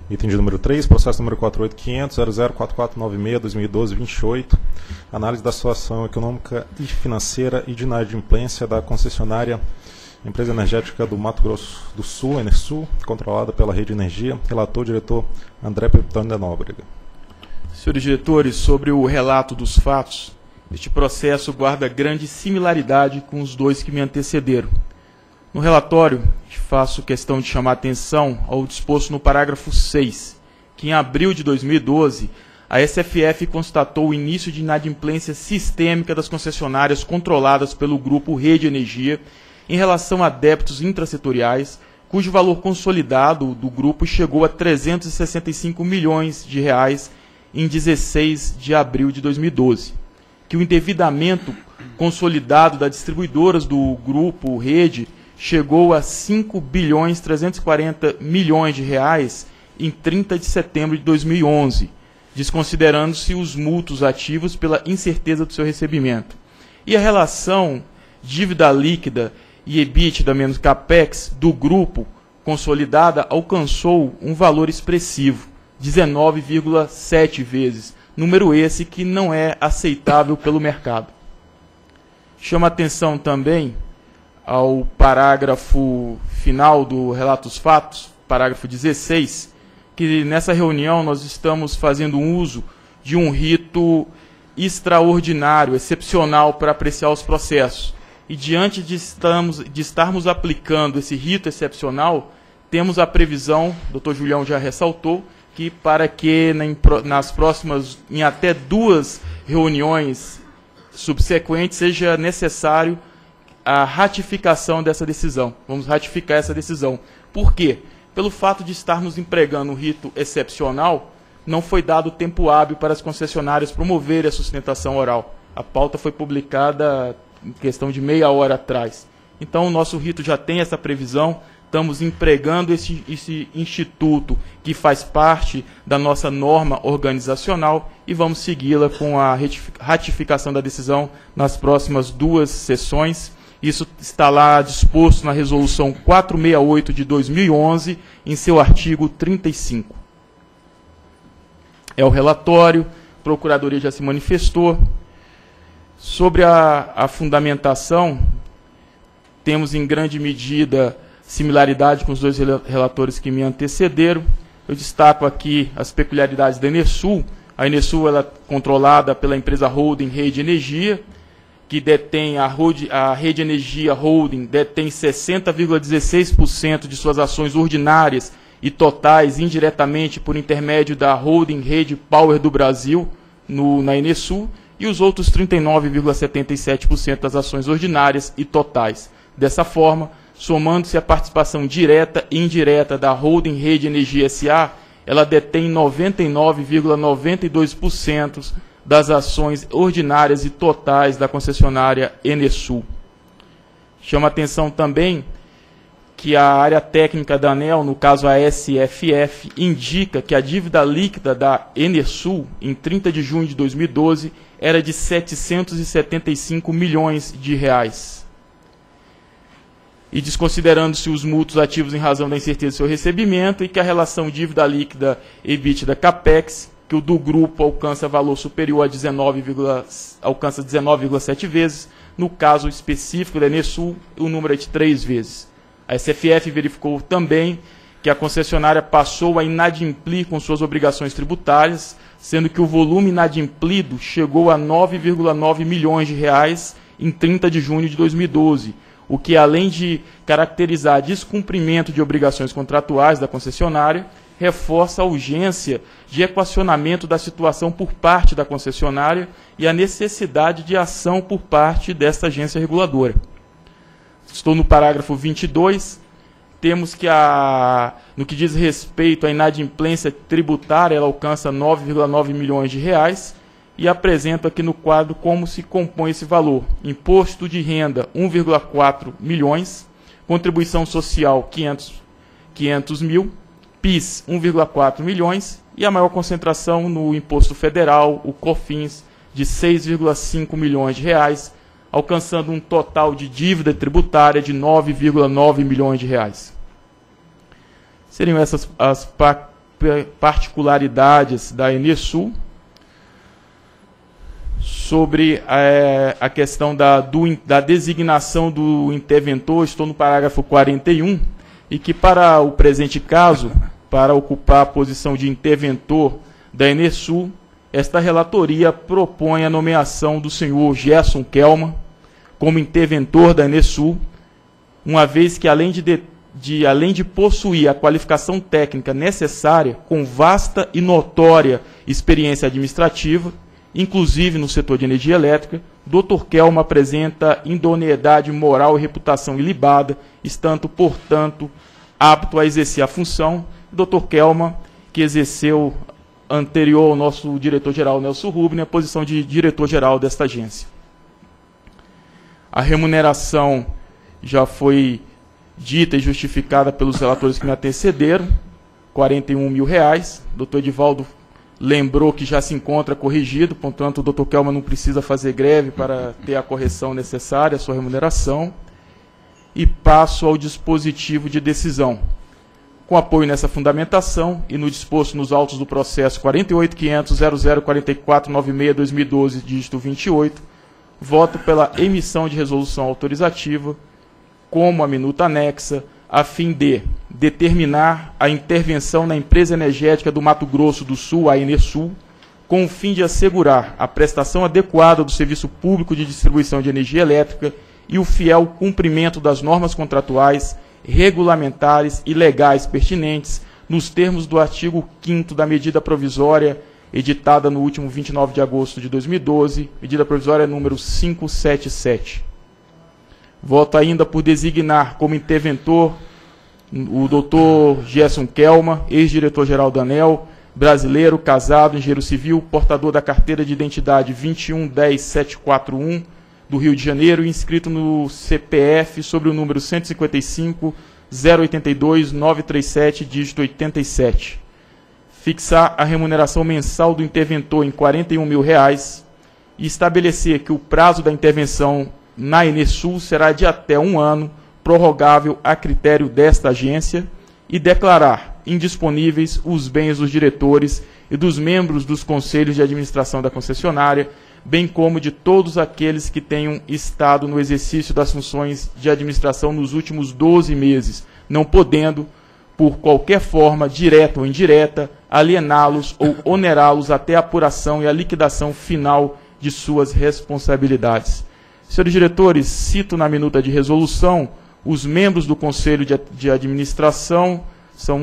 Item de número 3, processo número 48.500.004496/2012-28, análise da situação econômica e financeira e de inadimplência da concessionária Empresa Energética do Mato Grosso do Sul, Enersul, controlada pela Rede Energia. Relator, diretor André Pepitone da Nóbrega. Senhores diretores, sobre o relato dos fatos, este processo guarda grande similaridade com os dois que me antecederam. No relatório, faço questão de chamar a atenção ao disposto no parágrafo 6, que em abril de 2012, a SFF constatou o início de inadimplência sistêmica das concessionárias controladas pelo Grupo Rede Energia em relação a débitos intrasetoriais, cujo valor consolidado do grupo chegou a R$ 365 milhões em 16 de abril de 2012. Que o endividamento consolidado das distribuidoras do Grupo Rede chegou a R$ 5.340 bilhões em 30 de setembro de 2011, desconsiderando-se os mútuos ativos pela incerteza do seu recebimento. E a relação dívida líquida e EBITDA menos CAPEX do grupo consolidada alcançou um valor expressivo, 19,7 vezes, número esse que não é aceitável pelo mercado. Chama atenção também ao parágrafo final do relato dos fatos, parágrafo 16, que nessa reunião nós estamos fazendo uso de um rito extraordinário, excepcional para apreciar os processos. E diante de estarmos aplicando esse rito excepcional, temos a previsão, o Dr. Julião já ressaltou, que para que nas próximas, em até 2 reuniões subsequentes, seja necessário a ratificação dessa decisão. Vamos ratificar essa decisão. Por quê? Pelo fato de estarmos empregando um rito excepcional, não foi dado tempo hábil para as concessionárias promoverem a sustentação oral. A pauta foi publicada em questão de meia hora atrás. Então, o nosso rito já tem essa previsão, estamos empregando esse instituto que faz parte da nossa norma organizacional e vamos segui-la com a ratificação da decisão nas próximas 2 sessões. Isso está lá disposto na Resolução 468 de 2011, em seu artigo 35. É o relatório, a Procuradoria já se manifestou. Sobre a fundamentação, temos em grande medida similaridade com os 2 relatores que me antecederam. Eu destaco aqui as peculiaridades da Enersul. A Enersul ela é controlada pela empresa Holding Rede Energia, que detém a Rede Energia Holding, detém 60,16% de suas ações ordinárias e totais indiretamente por intermédio da Holding Rede Power do Brasil, na Enersul, e os outros 39,77% das ações ordinárias e totais. Dessa forma, somando-se a participação direta e indireta da Holding Rede Energia S.A., ela detém 99,92% das ações ordinárias e totais da concessionária Enersul. Chama atenção também que a área técnica da ANEEL, no caso a SFF, indica que a dívida líquida da Enersul, em 30 de junho de 2012, era de R$ 775 milhões. E desconsiderando-se os mútuos ativos em razão da incerteza do seu recebimento, e que a relação dívida líquida EBITDA CAPEX, que o do grupo alcança valor superior a 19,7 vezes, no caso específico da Enersul, o número é de 3 vezes. A SFF verificou também que a concessionária passou a inadimplir com suas obrigações tributárias, sendo que o volume inadimplido chegou a R$ 9,9 milhões em 30 de junho de 2012, o que, além de caracterizar descumprimento de obrigações contratuais da concessionária, reforça a urgência de equacionamento da situação por parte da concessionária e a necessidade de ação por parte desta agência reguladora. Estou no parágrafo 22, temos que, no que diz respeito à inadimplência tributária, ela alcança R$ 9,9 milhões, e apresento aqui no quadro como se compõe esse valor. Imposto de renda, 1,4 milhões, contribuição social, 500 mil, PIS, 1,4 milhões, e a maior concentração no imposto federal, o COFINS, de 6,5 milhões de reais, alcançando um total de dívida tributária de 9,9 milhões de reais. Seriam essas as particularidades da Enersul, sobre a questão da designação do interventor. Estou no parágrafo 41, e que para o presente caso, para ocupar a posição de interventor da Enersul, esta relatoria propõe a nomeação do senhor Gerson Kelman como interventor da Enersul, uma vez que, além de possuir a qualificação técnica necessária, com vasta e notória experiência administrativa, inclusive no setor de energia elétrica, Dr. Kelman apresenta idoneidade moral e reputação ilibada, estando, portanto, apto a exercer a função. Dr. Kelman, que exerceu anterior ao nosso diretor-geral Nelson Rubner, a posição de diretor-geral desta agência. A remuneração já foi dita e justificada pelos relatores que me antecederam, R$ 41 mil. Dr. Edivaldo lembrou que já se encontra corrigido, portanto, o Dr. Kelman não precisa fazer greve para ter a correção necessária, a sua remuneração. E passo ao dispositivo de decisão. Com apoio nessa fundamentação e no disposto nos autos do processo 48.500.004496/2012, dígito 28, voto pela emissão de resolução autorizativa, como a minuta anexa, a fim de determinar a intervenção na empresa energética do Mato Grosso do Sul, a Enersul, com o fim de assegurar a prestação adequada do serviço público de distribuição de energia elétrica e o fiel cumprimento das normas contratuais, regulamentares e legais pertinentes, nos termos do artigo 5º da medida provisória editada no último 29 de agosto de 2012, medida provisória número 577. Voto ainda por designar como interventor o Dr. Gerson Kelman, ex-diretor-geral da ANEEL, brasileiro, casado, engenheiro civil, portador da carteira de identidade 2110741, do Rio de Janeiro, inscrito no CPF sobre o número 155.082.937, dígito 87. Fixar a remuneração mensal do interventor em R$ 41 mil e estabelecer que o prazo da intervenção na Enersul será de até 1 ano, prorrogável a critério desta agência, e declarar indisponíveis os bens dos diretores e dos membros dos conselhos de administração da concessionária, bem como de todos aqueles que tenham estado no exercício das funções de administração nos últimos 12 meses, não podendo, por qualquer forma, direta ou indireta, aliená-los ou onerá-los até a apuração e a liquidação final de suas responsabilidades. Senhores diretores, cito na minuta de resolução os membros do Conselho de Administração, são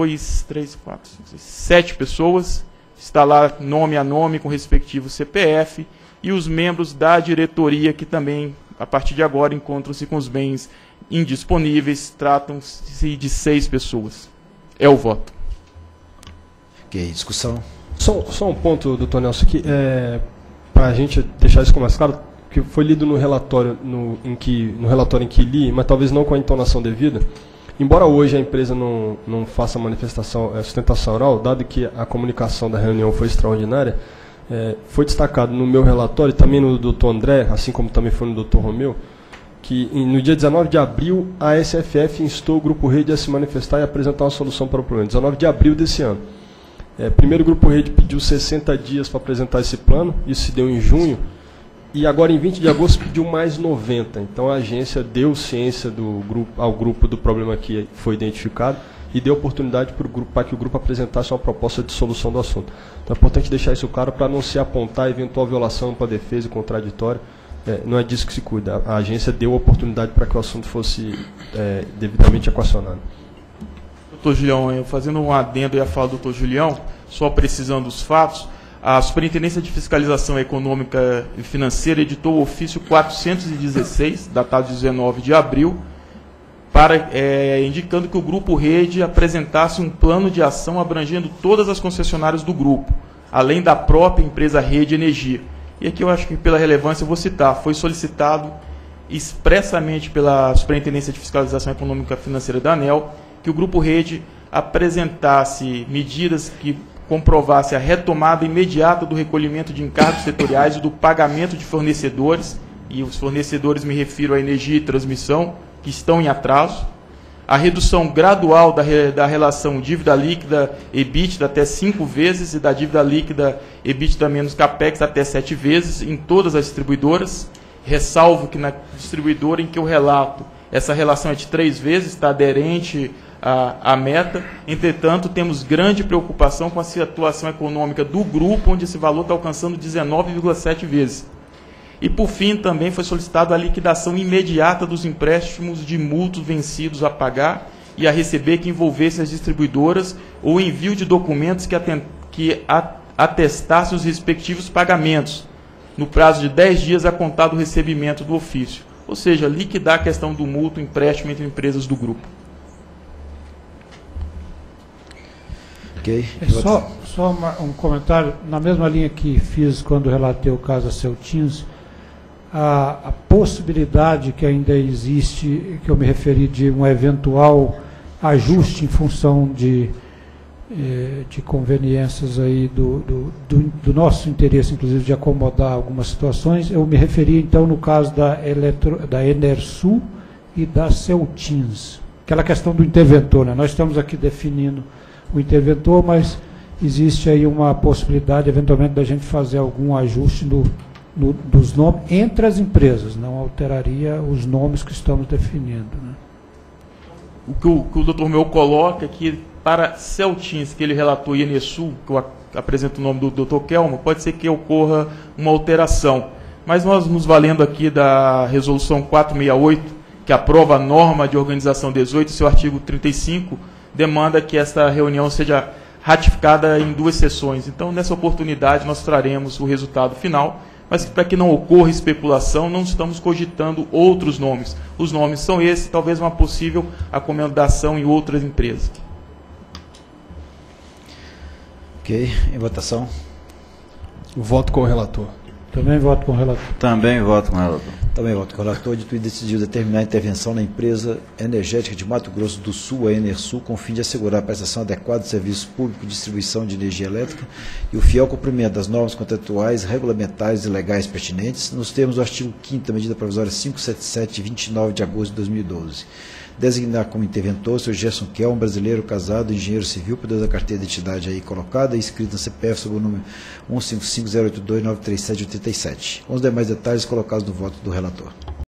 7 pessoas, está lá nome a nome com o respectivo CPF, e os membros da diretoria, que também, a partir de agora, encontram-se com os bens indisponíveis, tratam-se de 6 pessoas. É o voto. Ok, discussão. Só um ponto, doutor Nelson, que para a gente deixar isso mais claro, que foi lido no relatório em que li, mas talvez não com a entonação devida. Embora hoje a empresa não faça sustentação oral, dado que a comunicação da reunião foi extraordinária, foi destacado no meu relatório, e também no do Dr. André, assim como também foi no Dr. Romeu, que no dia 19 de abril a SFF instou o Grupo Rede a se manifestar e apresentar uma solução para o problema. 19 de abril desse ano. Primeiro o Grupo Rede pediu 60 dias para apresentar esse plano, isso se deu em junho, e agora em 20 de agosto pediu mais 90. Então a agência deu ciência ao grupo do problema que foi identificado e deu oportunidade para que o grupo apresentasse uma proposta de solução do assunto. Então é importante deixar isso claro para não se apontar eventual violação para defesa e contraditório. Não é disso que se cuida. A agência deu oportunidade para que o assunto fosse devidamente equacionado. Doutor Julião, fazendo um adendo à fala do doutor Julião, só precisando os fatos, a Superintendência de Fiscalização Econômica e Financeira editou o ofício 416, datado de 19 de abril, indicando que o Grupo Rede apresentasse um plano de ação abrangendo todas as concessionárias do grupo, além da própria empresa Rede Energia. E aqui eu acho que, pela relevância, eu vou citar, foi solicitado expressamente pela Superintendência de Fiscalização Econômica e Financeira da ANEEL que o Grupo Rede apresentasse medidas que comprovasse a retomada imediata do recolhimento de encargos setoriais e do pagamento de fornecedores, e os fornecedores me refiro à energia e transmissão, que estão em atraso, a redução gradual da relação dívida líquida EBITDA até 5 vezes e da dívida líquida EBITDA menos CAPEX até 7 vezes em todas as distribuidoras. Ressalvo que na distribuidora em que eu relato, essa relação é de 3 vezes, está aderente à meta. Entretanto, temos grande preocupação com a situação econômica do grupo, onde esse valor está alcançando 19,7 vezes. E, por fim, também foi solicitada a liquidação imediata dos empréstimos de multos vencidos a pagar e a receber que envolvesse as distribuidoras ou envio de documentos que atestassem os respectivos pagamentos, no prazo de 10 dias a contar do recebimento do ofício. Ou seja, liquidar a questão do mútuo empréstimo entre empresas do grupo. Ok. Só um comentário, na mesma linha que fiz quando relatei o caso da Celtins, a possibilidade que ainda existe, que eu me referi, de um eventual ajuste em função de conveniências aí do nosso interesse, inclusive, de acomodar algumas situações. Eu me referi, então, no caso da Enersul e da Celtins, aquela questão do interventor, né? Nós estamos aqui definindo o interventor, mas existe aí uma possibilidade, eventualmente, da gente fazer algum ajuste dos nomes entre as empresas, não alteraria os nomes que estamos definindo, né? O que o Dr. Meu coloca é que para Celtins, que ele relatou, e Enersul, que eu apresento o nome do Dr. Kelmo, pode ser que ocorra uma alteração. Mas nós nos valendo aqui da resolução 468, que aprova a norma de organização 18, seu artigo 35, demanda que esta reunião seja ratificada em 2 sessões. Então, nessa oportunidade, nós traremos o resultado final, mas para que não ocorra especulação, não estamos cogitando outros nomes. Os nomes são esses, talvez uma possível acomodação em outras empresas. Ok. Em votação. Voto com o relator. Também voto com o relator. Também voto com o relator. Também voto com o relator. Dito e decidiu determinar a intervenção na empresa energética de Mato Grosso do Sul, a Enersul, com o fim de assegurar a prestação adequada de serviço público de distribuição de energia elétrica e o fiel cumprimento das normas contratuais, regulamentares e legais pertinentes, nos termos do artigo 5º da medida provisória 577, de 29 de agosto de 2012. Designar como interventor o Sr. Gerson Kelmo, brasileiro, casado, engenheiro civil, poder da carteira de identidade aí colocada e inscrito na CPF sob o número 15508293787. Com os demais detalhes colocados no voto do relator.